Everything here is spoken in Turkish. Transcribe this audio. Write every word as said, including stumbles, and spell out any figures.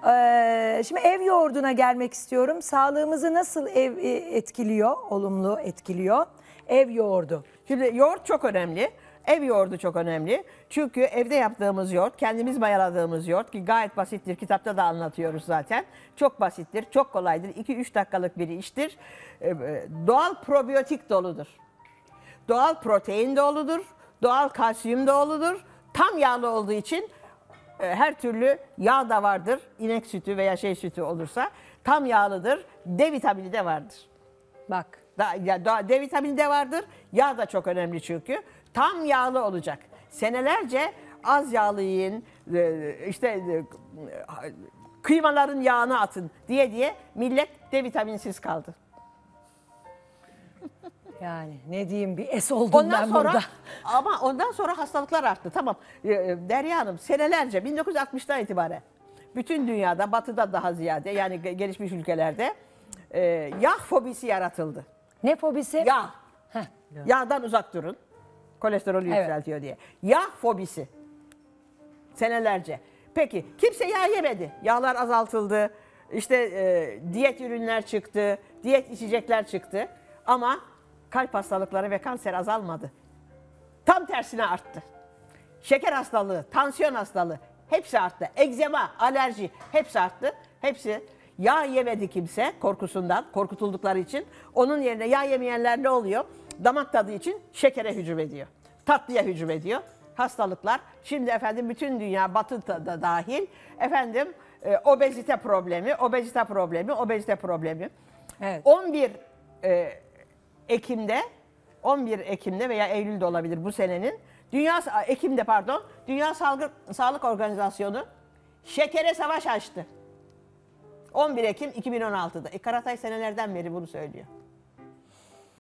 Ee, şimdi ev yoğurduna gelmek istiyorum. Sağlığımızı nasıl ev e, etkiliyor, olumlu etkiliyor? Ev yoğurdu. Şimdi yoğurt çok önemli. Ev yoğurdu çok önemli. Çünkü evde yaptığımız yoğurt, kendimiz mayaladığımız yoğurt ki gayet basittir. Kitapta da anlatıyoruz zaten. Çok basittir, çok kolaydır. iki üç dakikalık bir iştir. Doğal probiyotik doludur. Doğal protein doludur. Doğal kalsiyum doludur. Tam yağlı olduğu için her türlü yağ da vardır. İnek sütü veya şey sütü olursa tam yağlıdır. D vitamini de vardır. Bak. Da, ya, da, D vitamini de vardır. Yağ da çok önemli çünkü. Tam yağlı olacak. Senelerce az yağlı yiyin, işte kıymaların yağını atın diye diye millet D vitaminsiz kaldı. Yani ne diyeyim, bir es oldum Ondan ben sonra, burada. ama ondan sonra hastalıklar arttı. Tamam. Derya Hanım senelerce bin dokuz yüz altmıştan itibaren bütün dünyada, batıda daha ziyade yani gelişmiş ülkelerde e, yağ fobisi yaratıldı. Ne fobisi? Yağ. Heh. Yağdan uzak durun. Kolesterolü Evet. yükseltiyor diye. Yağ fobisi. Senelerce. Peki kimse yağ yemedi. Yağlar azaltıldı. İşte e, diyet ürünler çıktı. Diyet içecekler çıktı. Ama kalp hastalıkları ve kanser azalmadı. Tam tersine arttı. Şeker hastalığı, tansiyon hastalığı hepsi arttı. Egzema, alerji hepsi arttı. Hepsi yağ yemedi kimse korkusundan, korkutuldukları için. Onun yerine yağ yemeyenler ne oluyor? Damak tadı için şekere hücum ediyor. Tatlıya hücum ediyor. Hastalıklar. Şimdi efendim bütün dünya, batı da dahil efendim e, obezite problemi, obezite problemi, obezite problemi. Evet. on bir e, Ekim'de on bir Ekim'de veya Eylül'de olabilir bu senenin. Dünya Ekim'de pardon. Dünya Sağlık Sağlık Organizasyonu şekere savaş açtı. on bir Ekim iki bin on altıda. E, Karatay senelerden beri bunu söylüyor.